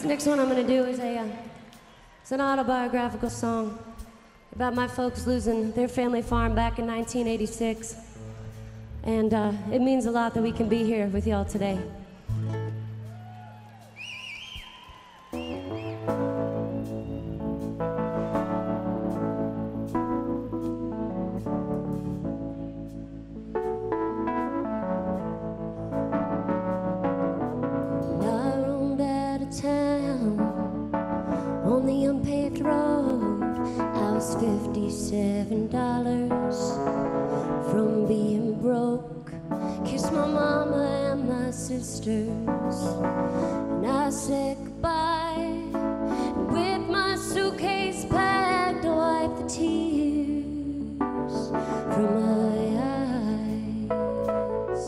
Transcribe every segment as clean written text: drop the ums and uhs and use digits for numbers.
Next one I'm going to do is it's an autobiographical song about my folks losing their family farm back in 1986. And it means a lot that we can be here with y'all today. $57 from being broke. Kissed my mama and my sisters, and I said goodbye. With my suitcase packed, I wiped the tears from my eyes.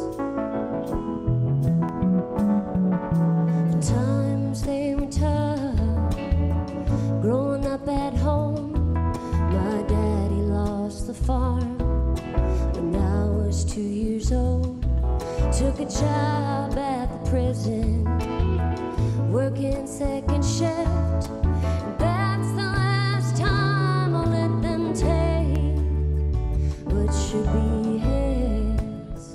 The times they were tough, growing up at home. My daddy lost the farm when I was 2 years old. Took a job at the prison, working second shift. And that's the last time I'll let them take what should be his.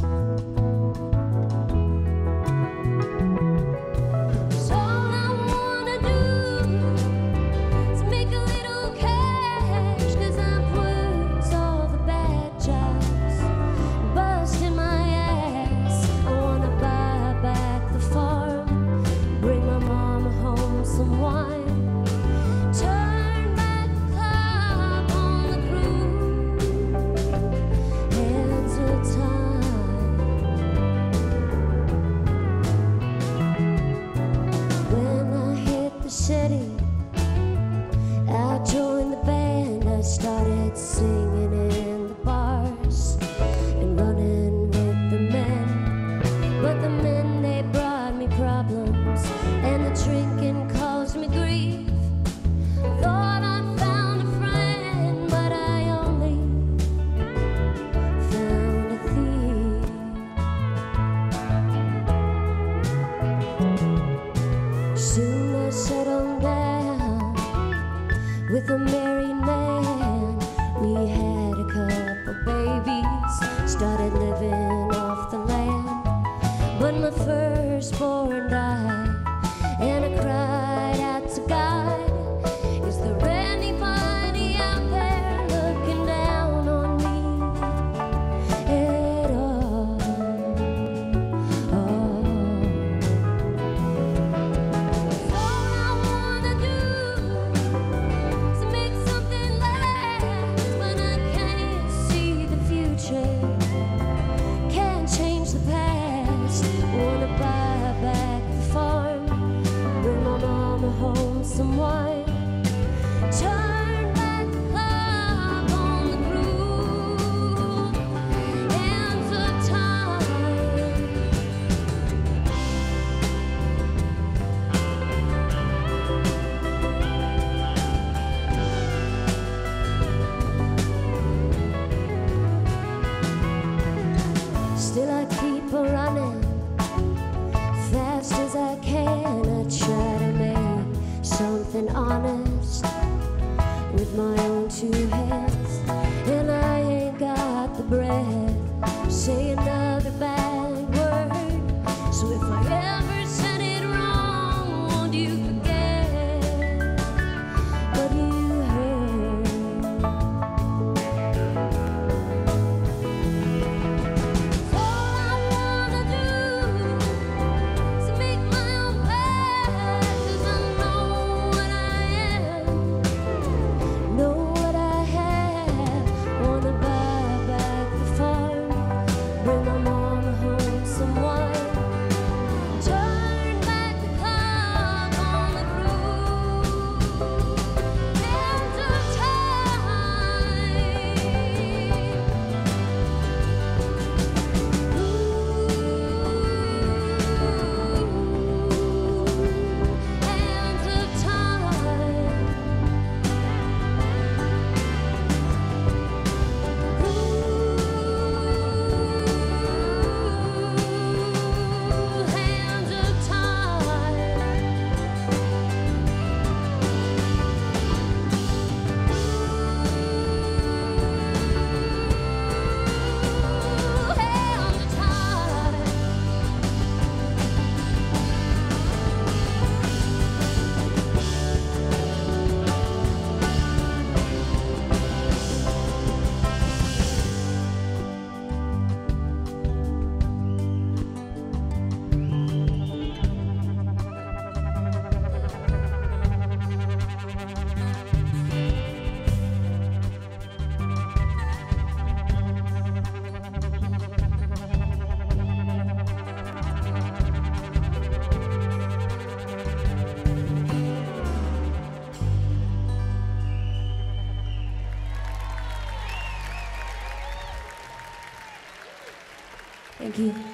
'Cause all I wanna do is make a little cash, 'cause I've worked all the bad jobs, busting my ass. I wanna buy back the farm, bring my mama home some wine, turn back the clock on the crew, hands of time. When I hit the city, I joined the band. I started singing in the bars and running with the men. But the men, they brought me problems, and the drinking caused me grief. Thought I found a friend, but I only found a thief. Soon I settled down with a married man. We had a couple babies, started living off the land. But my firstborn died, and I cried out to God, is there anybody out there looking down on me at all? All I wanna do is make something last, but I can't see the future, can't change the past. Wanna buy back the farm, bring my mama home some wine, turn back the clock on the groove, hands of time. Still I keep a running fast as I can. I try to make something honest with my own two hands, and I ain't got the breath to say another bad word. So if I ever said it wrong, won't you forget what you heard? All I wanna do is make my own path, 'cause I know what I am, know what I have. Wanna buy back the farm, bring my you